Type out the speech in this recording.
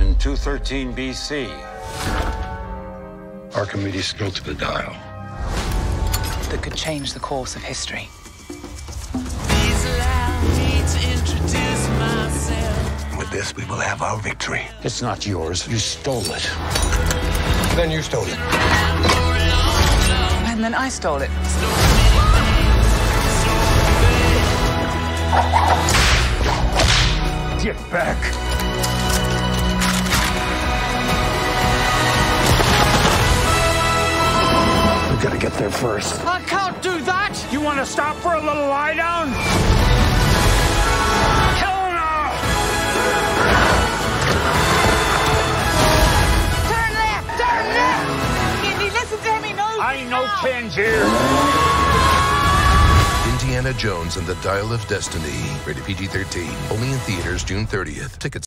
in 213 BC. Archimedes built the dial that could change the course of history. With this, we will have our victory. It's not yours. You stole it. Then you stole it. And then I stole it. Get back. We gotta get there first. I can't do that! You want to stop for a little lie down? Turn left! Turn left! Indy, listen to me, no! I know Tangier. Indiana Jones and the Dial of Destiny. Rated PG-13. Only in theaters June 30th. Tickets